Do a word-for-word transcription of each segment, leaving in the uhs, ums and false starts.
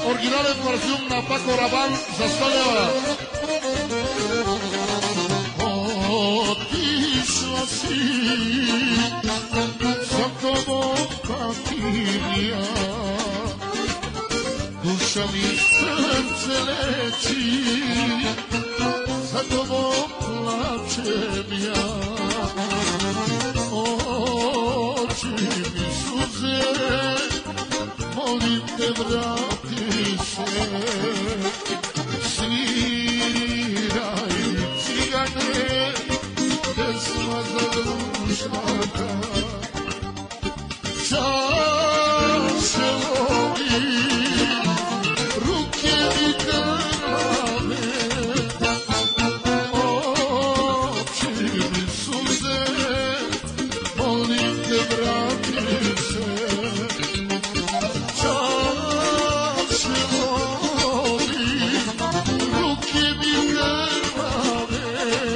Originalen parfum na Paco Rabanne za sto leva. Otišla si, za tobom patim ja, duša mi srce leči, za tobom plačem ja. Oči mi suze, molim te vrati se, sviraj cigane, pesma za društaka. Čaše lovim, ruke mi krvave, oči mi suze, molim te vrati se. Čaše lovim, ruke mi krvave,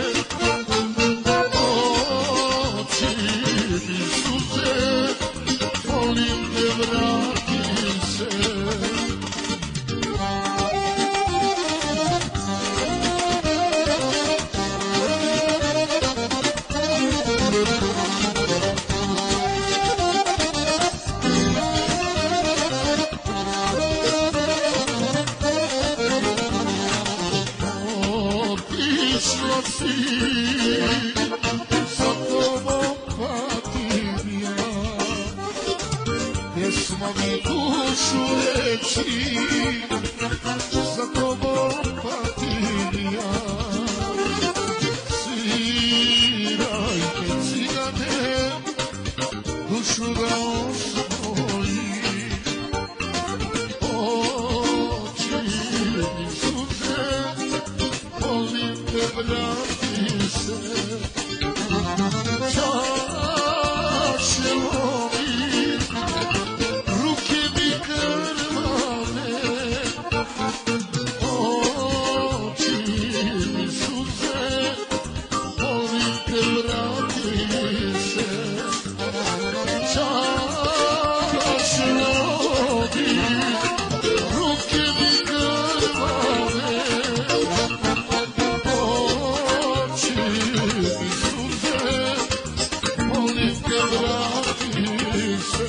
oči mi suze, molim te vrati se. Otišla si, za tobom patim ja, pjesma mi dušu leči, za tobom patim ja. Svirajte cigane, dušu da osvoji, oči mi suze, molim te vrati se. Čaše lovim, ruke mi krvave, oči mi suze, molim te vrati se. Čaše lovim, ruke mi krvave, oči mi suze, molim te vrati se.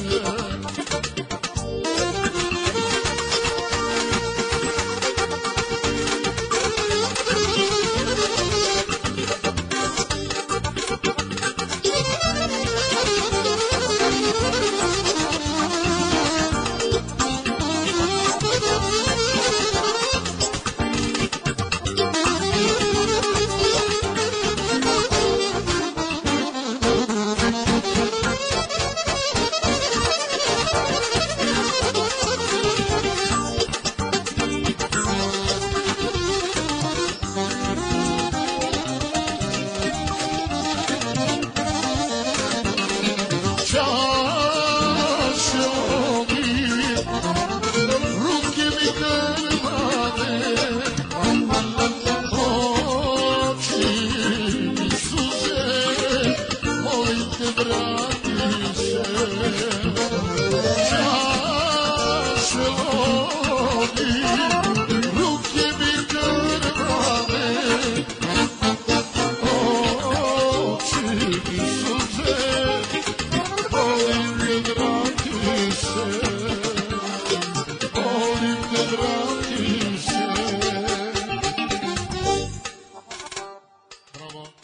Čaše lovim, ruke mi krvave, oči mi suze, molim te vrati se. Čaše lovim, ruke mi krvave, oči mi suze, molim te vrati se, molim te vrati se. Bravo.